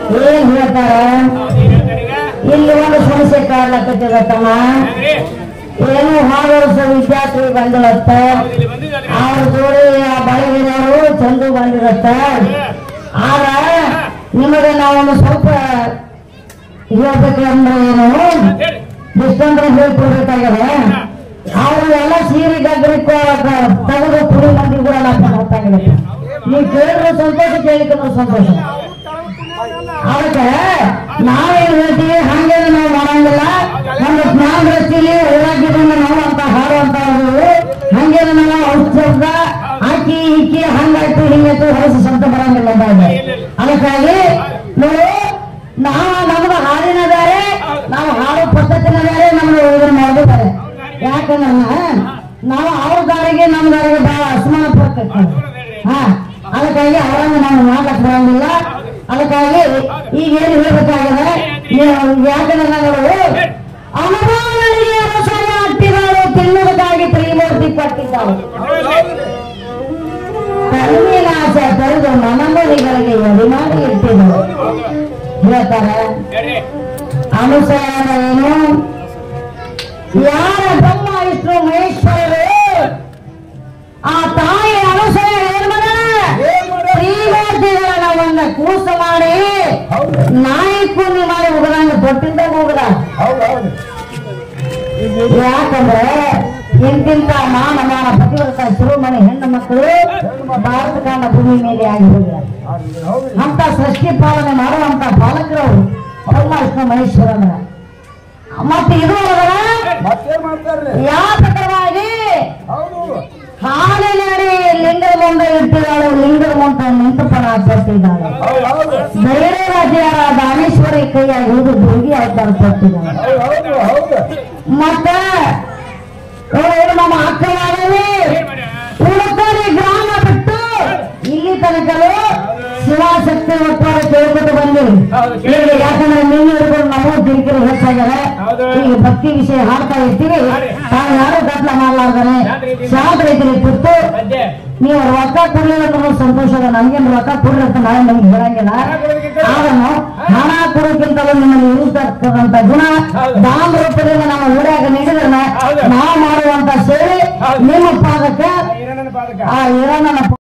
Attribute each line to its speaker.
Speaker 1: ಏನ್ ಹೇಳ್ತಾರ ಇಲ್ಲಿ ಒಂದು ಸಮಸ್ಯೆ ಕಾಡ್ಲಕತ್ತಮ್ಮ ಏನು ಹೋದ ವರ್ಷ ವಿದ್ಯಾರ್ಥಿ ಬಂದಿರತ್ತ ಅವ್ರ ಜೋಡಿ ಬಳಿಗಿನವರು ಚಂದು ಬಂದಿರತ್ತ ಆಗ ನಿಮಗೆ ನಾವೊಂದು ಸ್ವಲ್ಪ ಹೇಳ್ಬೇಕಂದ್ರೆ ಏನು ಡಿಸ್ಟಂದ್ರೆ ಹೇಳ್ಕೊಡ್ಬೇಕಾಗ್ಯದ ಅವರು ಎಲ್ಲ ಸೀರೆ ಗಗ್ರಿ ತೆಗೆದು ಪುಡಿ ಮಂದಿ ಕೂಡ ಗೊತ್ತಾಗಿದೆ ನೀವು ಕೇಳಿದ್ರು ಸಂತೋಷ ಕೇಳಿದ್ರು ಸಂತೋಷ ಅದಕ್ಕೆ ನಾವೇನು ಹೇಳ್ತೀವಿ ಹಂಗೇನು ನಾವು ಮಾಡಂಗಿಲ್ಲ ನಮ್ಮ ಜ್ಞಾನ ದೃಷ್ಟಿಲಿ ಹೋರಾಗಿದ್ರಿಂದ ನಾವು ಅಂತ ಹಾಡುವಂತ ಹಂಗೇನು ನಾವು ಔಷಧ ಹಾಕಿ ಇಕ್ಕಿ ಹಂಗಾಯ್ತು ಹಿಂಗಾಯ್ತು ಹೊರಸು ಸಂತ ಬರಂಗಿಲ್ಲ ಅದಕ್ಕಾಗಿ ನಾವು ನಮ್ದು ಹಾಡಿನ ಬೇರೆ ನಾವು ಹಾಡೋ ಪದ್ಧತಿನ ಬೇರೆ ನಮ್ಗೆ ಇದನ್ನ ಮಾಡೋದು ಬೇರೆ ಯಾಕಂದ್ರೆ ನಾವು ಅವ್ರ ದಾರಿಗೆ ನಮ್ಮ ದಾರಿಗೆ ಬಹಳ ಅಸಮಾನ ಪಡ್ತೇವೆ ಅದಕ್ಕಾಗಿ ಅವರನ್ನು ನಾವು ಮಾಡ್ಲಕ್ ಬರಂಗಿಲ್ಲ ಅದಕ್ಕಾಗಿ ಈಗ ಏನು ಹೇಳ್ಬೇಕಾಗಿದೆ ಯಾಕಂದ್ರೆ ನಾವು ಅನುಭವಗಳಿಗೆ ಅನುಸರಣೆ ಹಟ್ಟಿಗಳು ತಿನ್ನುವುದಾಗಿ ತ್ರಿಮೂರ್ತಿ ಕೊಟ್ಟಿದ್ದಾವೆ ಕಡಿಮೆ ಆಸೆ ತಡೆದು ಮನಮೊಳಿಗಳಿಗೆ ಎಡಿ ಮಾಡಿ ಇಟ್ಟಿದ್ದವು ಹೇಳ್ತಾರೆ ಅನುಸರಣ ಏನು ಯಾರ ಬ್ರಹ್ಮ ವಿಷ್ಣು ಮಹೇಶ್ವರರು ಆ ತಾಯಿ ಅನುಸರಣ ಏನ್ ತ್ರಿಮೂರ್ತಿಗಳನ್ನ ಒಂದ ಕೂಸ ಮಾಡಿ ನಾಯಿ ಕುಂದು ಮಾಡಿ ಉಗದಂಗ ತೊಟ್ಟಿಂದ ಹೋಗದ ಯಾಕಂದ್ರೆ ಇಂತಿಂತ ಮಾನ ಪತಿವ್ರತ ಶಿರೋಮಣಿ ಹೆಣ್ಣು ಮಕ್ಕಳು ಭಾರತ ಕಾಂಡ ಭೂಮಿ ಮೇಲೆ ಆಗಿ ಹೋಗಿದ್ದಾರೆ ಅಂತ ಸೃಷ್ಟಿ ಪಾಲನೆ ಮಾಡುವಂತ ಪಾಲಕರು ಬ್ರಹ್ಮ ವಿಷ್ಣು ಮಹೇಶ್ವರನ ಮತ್ತೆ ಇದು ಯಾವ ಪ್ರಕಾರವಾಗಿ ಹಾಲಿನಡಿ ಲಿಂಗದ ಮುಂದೆ ಇಟ್ಟಿದ್ದಾಳೆ ಲಿಂಗದ ಮುಂದೆ ನಿಂತುಪಣ ಕೊಟ್ಟಿದ್ದಾಳೆ ಬೇರೆ ರಾಜ್ಯರ ದಾನೇಶ್ವರಿ ಕೈಯಾಗಿ ಹಿಡಿದು ದುರ್ಗಿ ಅವತಾರ ಕೊಟ್ಟಿದ್ದಾಳೆ ಮತ್ತೆ ನಮ್ಮ ಅಕ್ಕನಾಗಲಿ ಉಡುಪಡಿ ಗ್ರಾಮ ಬಿಟ್ಟು ಇಲ್ಲಿ ತನಕಲು ಶಿವಾಸಕ್ತಿ ಒಟ್ಟಾರ ಕೇಳ್ಕೊಟ್ಟು ಬಂದಿವಿ ಯಾಕಂದ್ರೆ ನೀವು ಹಿಡ್ಕೊಂಡು ನಾವು ಕಿರಿಕಿರಿ ಹೆಚ್ಚಾಗ್ಯಾರ ಈಗ ಭಕ್ತಿ ವಿಷಯ ಹಾಡ್ತಾ ಇರ್ತೀವಿ ತಾವು ಯಾರು ಗದ್ದಲ ಮಾಡ್ಲಾರ್ದಾನೆ ಶಾಂತ ರೈತರಿಗೆ ಕೊಟ್ಟು ನೀವು ರೊಕ್ಕ ಕೊಡ್ಲಿಲ್ಲ ಅನ್ನೋ ಸಂತೋಷ ಅದ ನಮ್ಗೇನು ರೊಕ್ಕ ಕೊಡ್ಲಿ ಅಂತ ನಾಳೆ ನಮ್ಗೆ ಹೇಳಂಗಿಲ್ಲ ಆದನ್ನು ಹಣ ಕೊಡೋಕ್ಕಿಂತಲೂ ನಿಮ್ಮಲ್ಲಿ ಇರುತ್ತಕ್ಕಂತ ಗುಣ ದಾನ ರೂಪದಿಂದ ನಮ್ಮ ಊರಾಗ ನೀಡಿದ್ರೆ ನಾವು ಮಾಡುವಂತ ಸೇವೆ ನಿಮ್ಮ ಪಾದಕ್ಕೆ ಆ